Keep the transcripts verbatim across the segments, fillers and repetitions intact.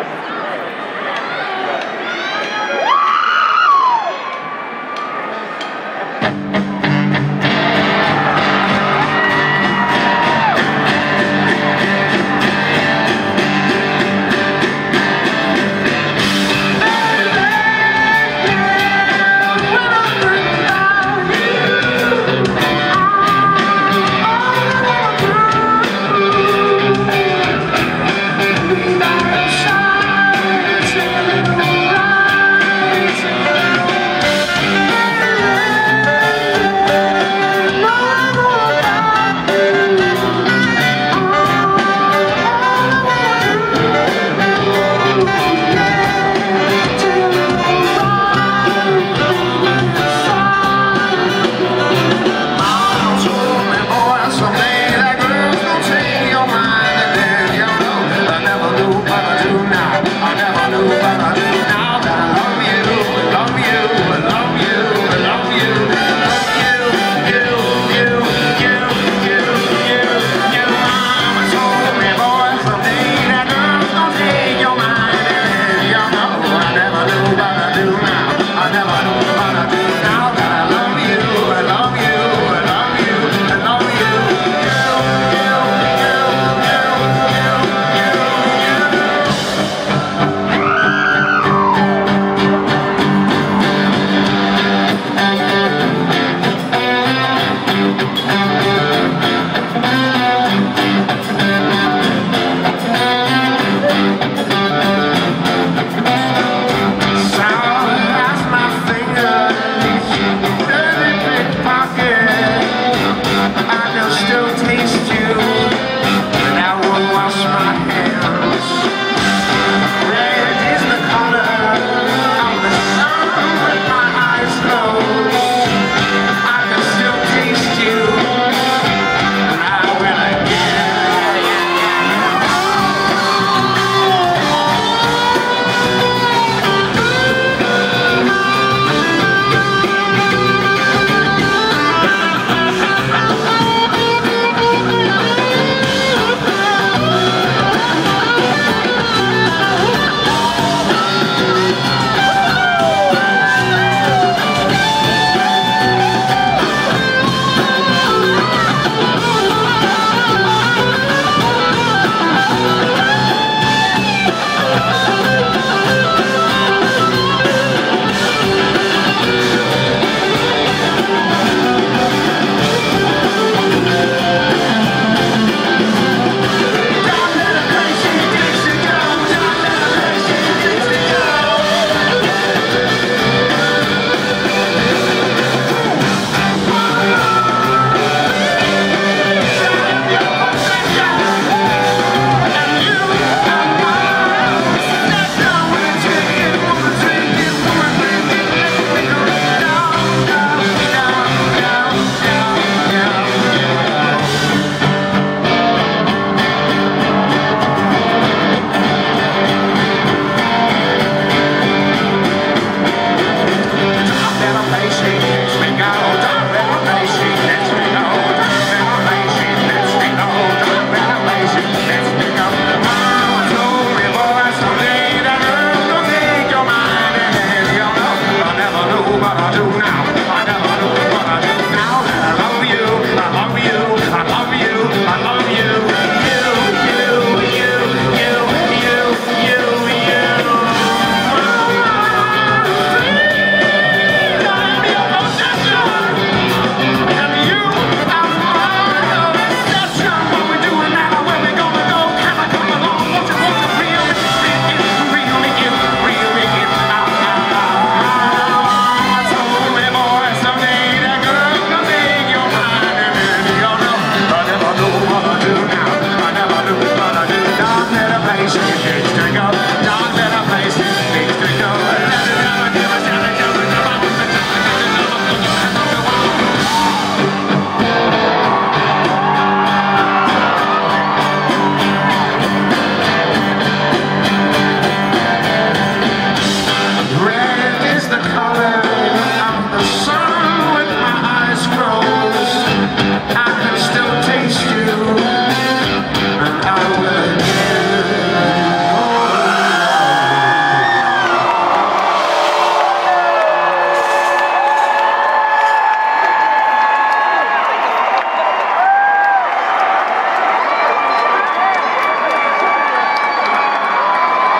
Shine.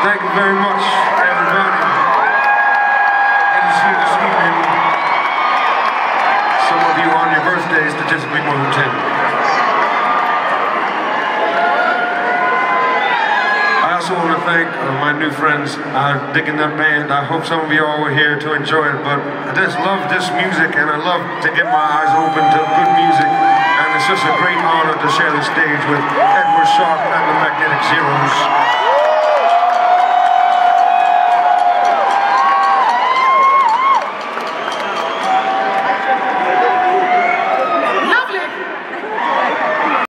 Thank you very much, everybody. Good to see you this evening. Some of you on your birthdays, statistically more than ten. I also want to thank uh, my new friends. I'm digging that band. I hope some of you all were here to enjoy it, but I just love this music, and I love to get my eyes open to good music, and it's just a great honor to share the stage with Edward Sharp and the Magnetic Zeros.